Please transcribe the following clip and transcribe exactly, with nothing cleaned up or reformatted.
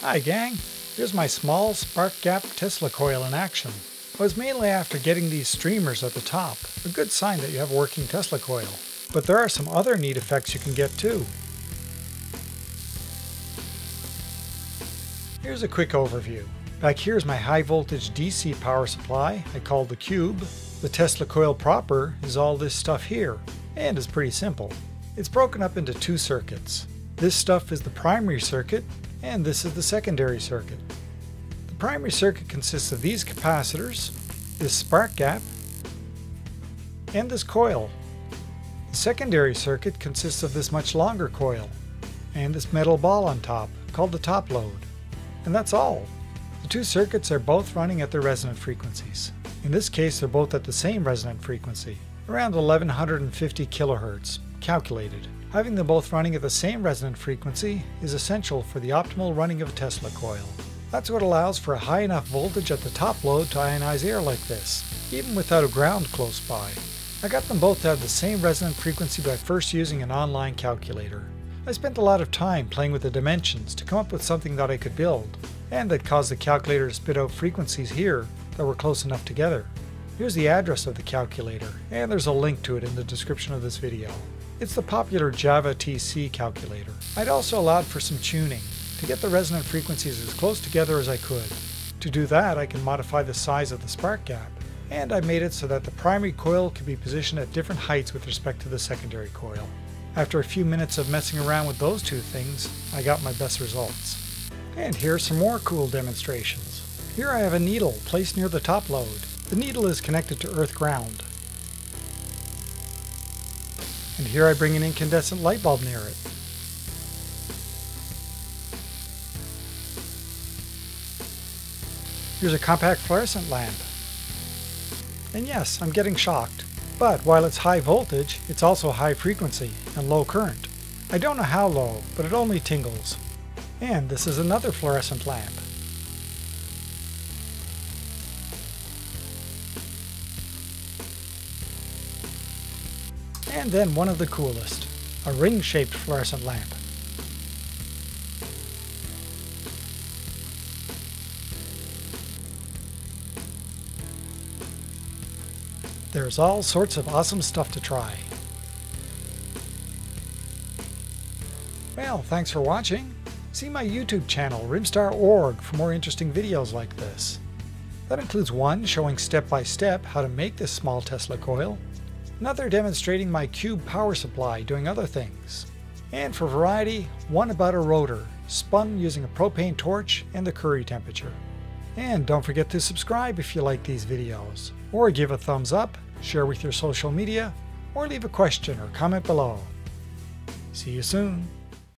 Hi gang, here's my small spark gap Tesla coil in action. I was mainly after getting these streamers at the top, a good sign that you have a working Tesla coil. But there are some other neat effects you can get too. Here's a quick overview. Back here is my high voltage D C power supply I call the Cube. The Tesla coil proper is all this stuff here, and is pretty simple. It's broken up into two circuits. This stuff is the primary circuit, and this is the secondary circuit. The primary circuit consists of these capacitors, this spark gap, and this coil. The secondary circuit consists of this much longer coil, and this metal ball on top, called the top load. And that's all. The two circuits are both running at their resonant frequencies. In this case, they're both at the same resonant frequency, around eleven fifty kilohertz, calculated. Having them both running at the same resonant frequency is essential for the optimal running of a Tesla coil. That's what allows for a high enough voltage at the top load to ionize air like this, even without a ground close by. I got them both to have the same resonant frequency by first using an online calculator. I spent a lot of time playing with the dimensions to come up with something that I could build, and that caused the calculator to spit out frequencies here that were close enough together. Here's the address of the calculator, and there's a link to it in the description of this video. It's the popular JavaTC calculator. I'd also allowed for some tuning to get the resonant frequencies as close together as I could. To do that, I can modify the size of the spark gap, and I made it so that the primary coil could be positioned at different heights with respect to the secondary coil. After a few minutes of messing around with those two things, I got my best results. And here are some more cool demonstrations. Here I have a needle placed near the top load. The needle is connected to earth ground. And here I bring an incandescent light bulb near it. Here's a compact fluorescent lamp. And yes, I'm getting shocked. But while it's high voltage, it's also high frequency and low current. I don't know how low, but it only tingles. And this is another fluorescent lamp. And then one of the coolest, a ring-shaped fluorescent lamp. There's all sorts of awesome stuff to try. Well, thanks for watching. See my YouTube channel, rimstar dot org, for more interesting videos like this. That includes one showing step-by-step how to make this small Tesla coil, another demonstrating my Cube power supply doing other things, and for variety, one about a rotor, spun using a propane torch and the Curie temperature. And don't forget to subscribe if you like these videos, or give a thumbs up, share with your social media, or leave a question or comment below. See you soon!